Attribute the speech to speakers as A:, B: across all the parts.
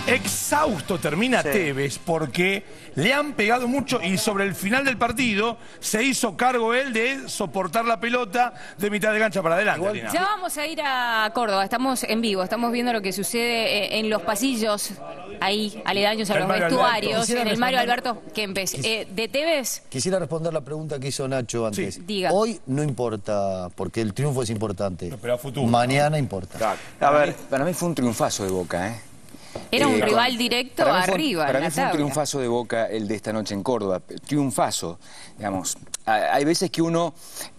A: exhausto termina Tevez porque le han pegado mucho y sobre el final del partido se hizo cargo él de soportar la pelota de mitad de cancha para adelante.
B: Ya vamos a ir a Córdoba, estamos en vivo, estamos viendo lo que sucede en los pasillos, ahí aledaños a los vestuarios, en el Mario Alberto Kempes. ¿De Tevez?
C: Quisiera responder la pregunta que hizo Nacho antes.
B: Sí. Diga.
C: Hoy no importa, porque el triunfo es importante.
A: No, pero a futuro.
C: Mañana importa.
D: Claro. A ver, para mí fue un triunfazo de Boca, ¿eh?
B: Era un rival directo arriba.
D: Para mí fue un triunfazo de Boca el de esta noche en Córdoba. Triunfazo, digamos. Hay veces que uno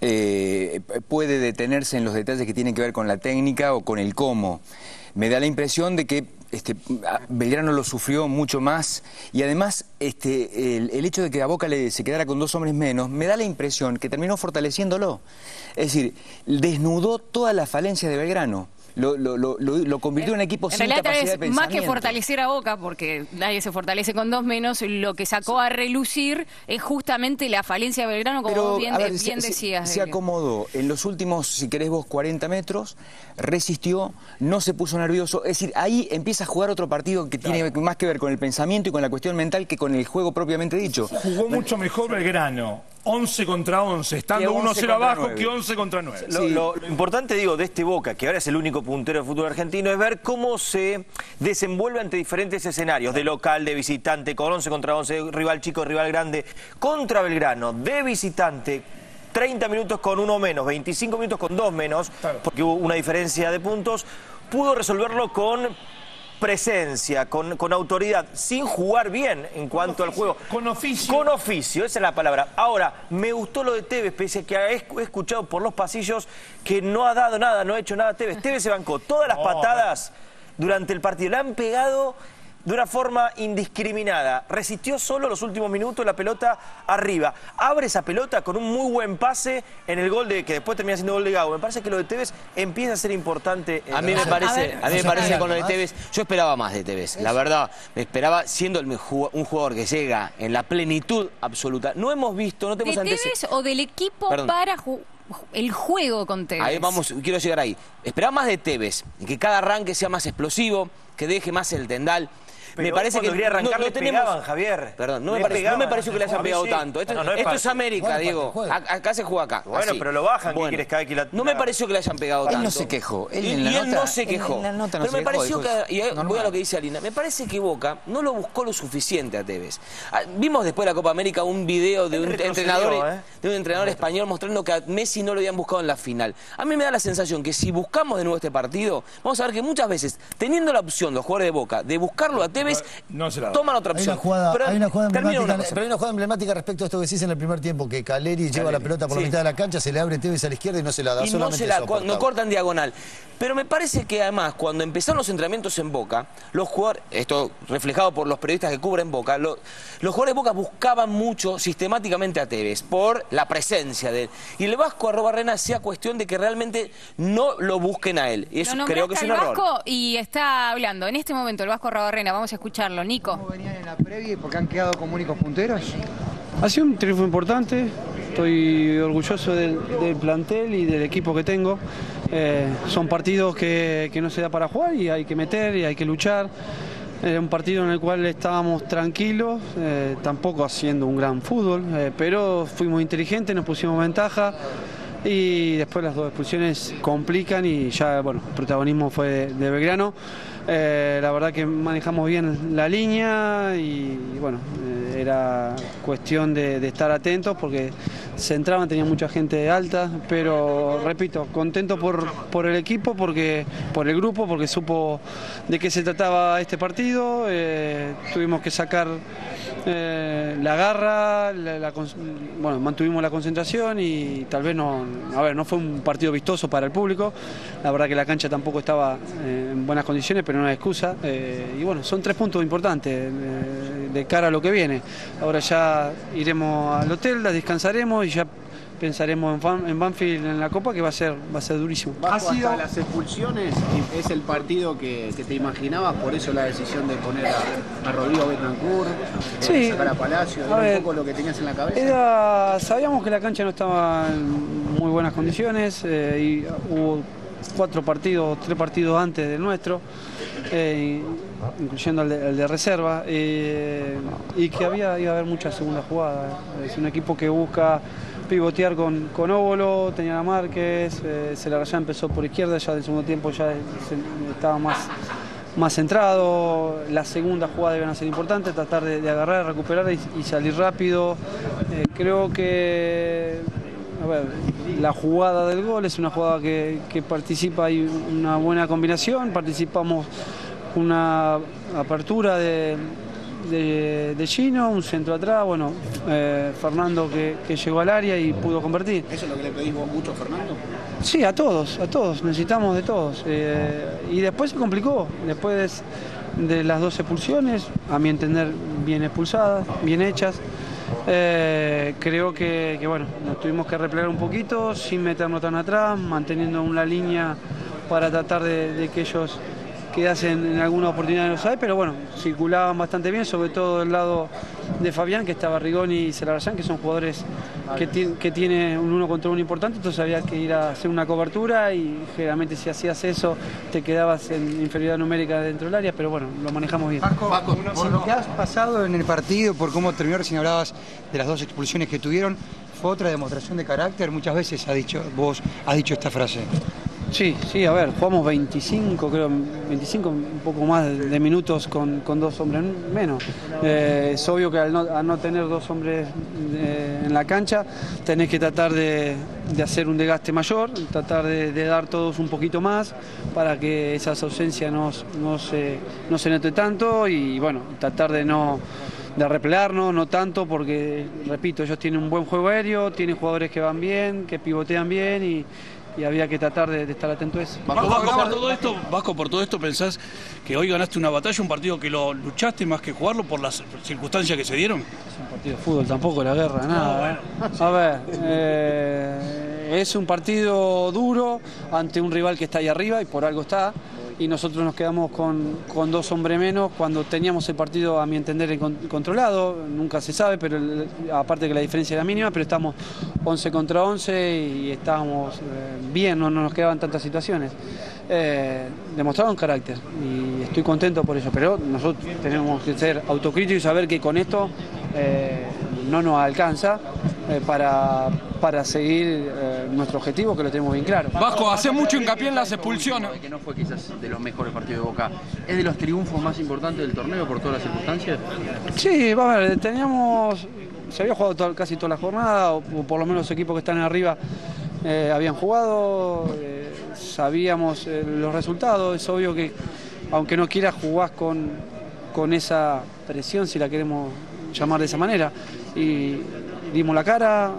D: puede detenerse en los detalles que tienen que ver con la técnica o con el cómo. Me da la impresión de que Belgrano lo sufrió mucho más y además el hecho de que a Boca se quedara con 2 hombres menos me da la impresión que terminó fortaleciéndolo. Es decir, desnudó toda la falencia de Belgrano. Lo convirtió en un equipo sin capacidad de pensamiento.
B: Más que fortalecer a Boca, porque nadie se fortalece con 2 menos, lo que sacó a relucir es justamente la falencia de Belgrano, como vos bien decías.
D: Se acomodó en los últimos, si querés vos, 40 metros, resistió, no se puso nervioso. Es decir, ahí empieza a jugar otro partido que tiene más que ver con el pensamiento y con la cuestión mental que con el juego propiamente dicho.
A: Jugó mucho mejor Belgrano. 11 contra 11, estando 1-0 abajo que 11 contra 9.
E: Lo importante, digo, de este Boca, que ahora es el único puntero de fútbol argentino, es ver cómo se desenvuelve ante diferentes escenarios, de local, de visitante, con 11 contra 11, rival chico, rival grande, contra Belgrano, de visitante, 30 minutos con 1 menos, 25 minutos con 2 menos, porque hubo una diferencia de puntos, pudo resolverlo con presencia, con autoridad, sin jugar bien en cuanto al juego.
A: Con oficio.
E: Con oficio, esa es la palabra. Ahora, me gustó lo de Tevez, pese a que he escuchado por los pasillos que no ha dado nada, no ha hecho nada Tevez. Tevez se bancó todas las patadas durante el partido. Le han pegado de una forma indiscriminada. Resistió solo los últimos minutos la pelota arriba. Abre esa pelota con un muy buen pase en el gol que después termina siendo gol de Gago. Me parece que lo de Tevez empieza a ser importante.
F: A mí me parece con lo de Tevez, yo esperaba más de Tevez. La verdad, me esperaba siendo un jugador que llega en la plenitud absoluta. No hemos visto, no tenemos
B: ¿De Tevez o del equipo para el juego con Tevez?
F: Ahí vamos, quiero llegar ahí. Esperaba más de Tevez, que cada arranque sea más explosivo, que deje más el tendal.
E: Pero
F: me parece que
E: quería arrancar, no tenemos... pegaban, Javier.
F: Perdón, no me pareció que le hayan pegado tanto. Esto es América, Diego. Acá se juega acá.
E: Bueno, pero lo bajan, ¿qué quieres cada vez que la...
F: No me pareció que le hayan pegado tanto.
D: Él no se quejó.
F: Él no se quejó. Pero me pareció que, y voy a lo que dice Alina, me parece que Boca no lo buscó lo suficiente a Tevez. Vimos después de la Copa América un video de un entrenador español mostrando que a Messi no lo habían buscado en la final. A mí me da la sensación que si buscamos de nuevo este partido, vamos a ver que muchas veces, teniendo la opción los jugadores de Boca de buscarlo a Tevez, toman otra opción.
C: Hay una jugada emblemática respecto a esto que decís en el primer tiempo, que Caleri lleva la pelota por la mitad de la cancha, se le abre Tevez a la izquierda y no se la da.
F: Y no corta en diagonal. Pero me parece que además, cuando empezaron los entrenamientos en Boca, los jugadores, esto reflejado por los periodistas que cubren Boca, los jugadores de Boca buscaban mucho sistemáticamente a Tevez por la presencia de él. Y el Vasco Arrobarrena sea cuestión de que realmente no lo busquen a él. Y eso creo que es un error.
B: Vasco y está hablando en este momento el Vasco Arrobarrena. Vamos a escucharlo, Nico.
G: ¿Cómo venían en la previa y por qué han quedado como únicos punteros?
H: Ha sido un triunfo importante, estoy orgulloso del plantel y del equipo que tengo. Son partidos que no se da para jugar y hay que meter y hay que luchar. Era un partido en el cual estábamos tranquilos, tampoco haciendo un gran fútbol, pero fuimos inteligentes, nos pusimos ventaja. Y después las 2 expulsiones complican y ya, bueno, el protagonismo fue de Belgrano. La verdad que manejamos bien la línea y bueno, era cuestión de estar atentos porque se entraban, tenía mucha gente alta, pero repito, contento por el equipo, por el grupo, porque supo de qué se trataba este partido. Tuvimos que sacar la garra, bueno, mantuvimos la concentración y tal vez no fue un partido vistoso para el público. La verdad que la cancha tampoco estaba en buenas condiciones, pero no hay excusa. Y bueno, son 3 puntos importantes de cara a lo que viene. Ahora ya iremos al hotel, descansaremos y ya pensaremos en Banfield en la Copa, que va a ser durísimo.
I: Hasta las expulsiones es el partido que te imaginabas, por eso la decisión de poner a Rodrigo Bentancur, sacar a Palacio, era un poco lo que tenías en la cabeza.
H: Sabíamos que la cancha no estaba en muy buenas condiciones y hubo 3 partidos antes del nuestro. incluyendo el de reserva, y que iba a haber mucha segunda jugada. Es un equipo que busca pivotear con Óbolo, tenía a Márquez, Celarayán empezó por izquierda, ya del segundo tiempo ya estaba más centrado. La segunda jugada iban a ser importante, tratar de agarrar, recuperar y salir rápido. Creo que la jugada del gol es una jugada que participa, hay una buena combinación, participamos una apertura de Gino, un centro atrás, bueno, Fernando que llegó al área y pudo convertir.
I: ¿Eso es lo que le pedís vos mucho, Fernando?
H: Sí, a todos, necesitamos de todos. Y después se complicó, después de las 2 expulsiones, a mi entender bien expulsadas, bien hechas. Creo que bueno, nos tuvimos que replegar un poquito, sin meternos tan atrás, manteniendo una línea para tratar de que ellos quedasen en alguna oportunidad de los hay, pero bueno, circulaban bastante bien, sobre todo del lado de Fabián, que estaba Rigoni y Celarayán, que son jugadores que tienen un 1 contra 1 importante, entonces había que ir a hacer una cobertura y generalmente si hacías eso te quedabas en inferioridad numérica dentro del área, pero bueno, lo manejamos bien.
J: Paco, por lo que has pasado en el partido, por cómo terminó, recién hablabas de las 2 expulsiones que tuvieron, fue otra demostración de carácter, muchas veces vos has dicho esta frase.
H: Sí, a ver, jugamos 25, un poco más de minutos con 2 hombres menos. Es obvio que al no tener 2 hombres en la cancha, tenés que tratar de hacer un desgaste mayor, tratar de dar todos un poquito más para que esas ausencias no se note tanto y bueno, tratar de replegarnos, no tanto porque, repito, ellos tienen un buen juego aéreo, tienen jugadores que van bien, que pivotean bien y había que tratar de estar atento a eso.
K: Vasco, por todo esto pensás que hoy ganaste una batalla, un partido que lo luchaste más que jugarlo por las circunstancias que se dieron.
H: Es un partido de fútbol, tampoco la guerra, nada. A ver, es un partido duro ante un rival que está ahí arriba y por algo está. Y nosotros nos quedamos con 2 hombres menos cuando teníamos el partido, a mi entender, controlado. Nunca se sabe, pero aparte que la diferencia era mínima, pero estamos 11 contra 11 y estábamos bien, no nos quedaban tantas situaciones. Demostraron carácter y estoy contento por eso, pero nosotros tenemos que ser autocríticos y saber que con esto no nos alcanza para seguir nuestro objetivo, que lo tenemos bien claro.
K: Vasco, hace mucho hincapié en las expulsiones.
L: Que no fue quizás de los mejores partidos de Boca. ¿Es de los triunfos más importantes del torneo por todas las circunstancias?
H: Sí, a ver, se había jugado casi toda la jornada, o por lo menos los equipos que están arriba habían jugado, sabíamos los resultados. Es obvio que, aunque no quieras, jugás con esa presión, si la queremos llamar de esa manera. Y dimos la cara,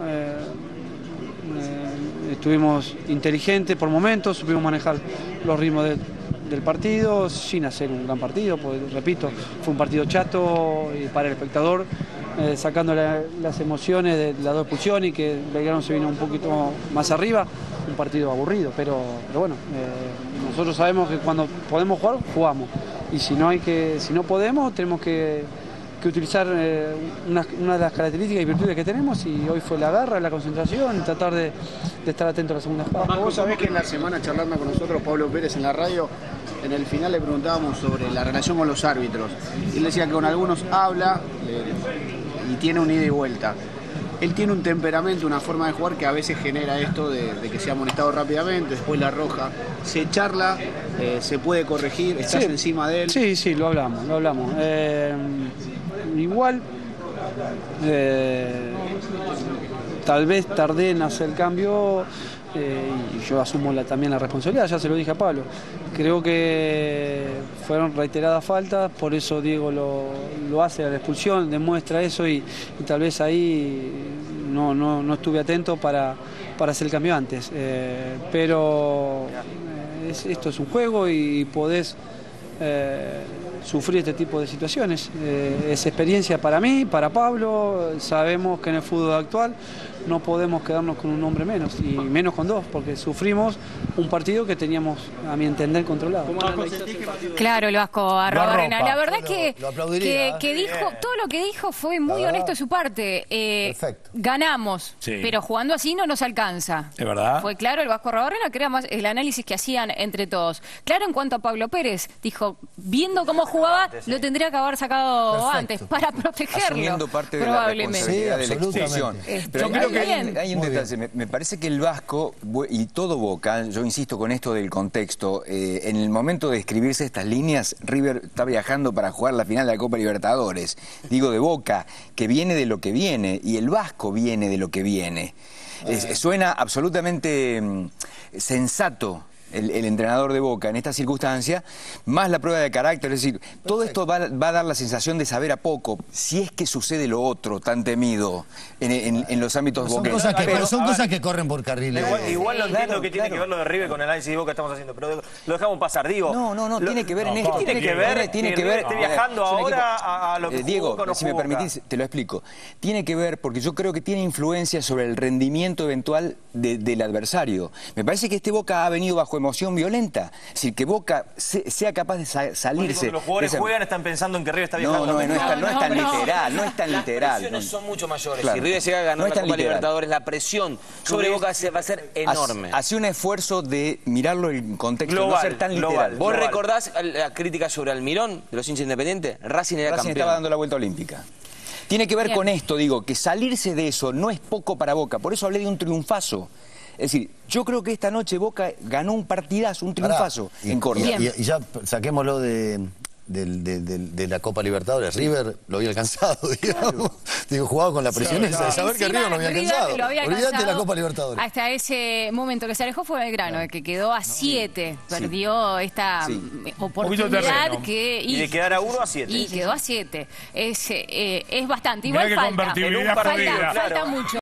H: estuvimos inteligentes por momentos, supimos manejar los ritmos del partido sin hacer un gran partido, porque repito, fue un partido chato y para el espectador, sacando las emociones de las 2 expulsiones y que Belgrano se vino un poquito más arriba, un partido aburrido, pero bueno, nosotros sabemos que cuando podemos jugar, jugamos, y si no podemos, tenemos que utilizar una de las características y virtudes que tenemos, y hoy fue la garra, la concentración, tratar de estar atento a la segunda jugada.
I: Vos sabés que en la semana, charlando con nosotros Pablo Pérez en la radio, en el final le preguntábamos sobre la relación con los árbitros. Y él decía que con algunos habla y tiene un ida y vuelta. Él tiene un temperamento, una forma de jugar que a veces genera esto de que sea amonestado rápidamente, después la roja. Se charla, se puede corregir, estás encima de él.
H: Sí, lo hablamos. Igual, tal vez tardé en hacer el cambio y yo asumo también la responsabilidad, ya se lo dije a Pablo. Creo que fueron reiteradas faltas, por eso Diego lo hace a la expulsión, demuestra eso y tal vez ahí no estuve atento para hacer el cambio antes. Pero esto es un juego y podés sufrir este tipo de situaciones. Es experiencia para mí, para Pablo. Sabemos que en el fútbol actual no podemos quedarnos con un hombre menos, y menos con dos, porque sufrimos un partido que teníamos, a mi entender, controlado.
B: Claro, el Vasco Arrobarrena. La verdad que dijo, todo lo que dijo fue muy honesto de su parte. Ganamos, pero jugando así no nos alcanza.
A: ¿Es verdad?
B: Fue claro el Vasco Arrobarrena, que era más el análisis que hacían entre todos. Claro, en cuanto a Pablo Pérez, dijo, viendo cómo jugaba, lo tendría que haber sacado antes, para protegerlo.
D: Asumiendo parte de la responsabilidad de la expulsión. Pero
A: yo creo que
D: hay un detalle. Me parece que el Vasco, y todo Boca, yo insisto con esto del contexto, en el momento de escribirse estas líneas, River está viajando para jugar la final de la Copa Libertadores. Digo de Boca, que viene de lo que viene, y el Vasco viene de lo que viene. Suena absolutamente sensato el entrenador de Boca en esta circunstancia, más la prueba de carácter, es decir, todo esto va a dar la sensación de saber a poco, si es que sucede lo otro tan temido en los ámbitos boqueños.
C: Son cosas que corren por carriles.
E: Igual no entiendo qué tiene que ver lo de River con el análisis de Boca que estamos haciendo, pero lo dejamos pasar, digo.
D: No, tiene que ver en esto.
E: Tiene que ver, esté viajando ahora a lo que
D: Diego,
E: jugó,
D: si me permitís, te lo explico. Tiene que ver, porque yo creo que tiene influencia sobre el rendimiento eventual del adversario. Me parece que este Boca ha venido bajo emoción violenta. Es decir, que Boca sea capaz de salirse.
E: Cuando los jugadores juegan están pensando en que River está viajando.
D: No es tan literal, no es tan literal.
F: Las presiones son mucho mayores.
D: Claro.
F: Si River llega a ganar la Copa Libertadores, la presión sobre Boca va a ser enorme.
D: Hace un esfuerzo de mirarlo en contexto,
E: global,
D: no ser tan literal.
F: ¿Vos recordás la crítica sobre Almirón, de los hinchas independientes? Racing era campeón.
D: Estaba dando la vuelta olímpica. Tiene que ver con esto, digo, que salirse de eso no es poco para Boca. Por eso hablé de un triunfazo. Es decir, yo creo que esta noche Boca ganó un partidazo, un triunfazo en Córdoba.
C: Y ya saquémoslo de la Copa Libertadores. River lo había alcanzado, digamos. Digo, jugaba con la presión esa de saber que River lo había alcanzado. Olvídate de la Copa Libertadores.
B: Hasta ese momento que se alejó fue Belgrano, que quedó a 7. Perdió esta oportunidad
E: y de quedar a 1 a 7.
B: Y quedó a 7. Es bastante. Igual falta mucho.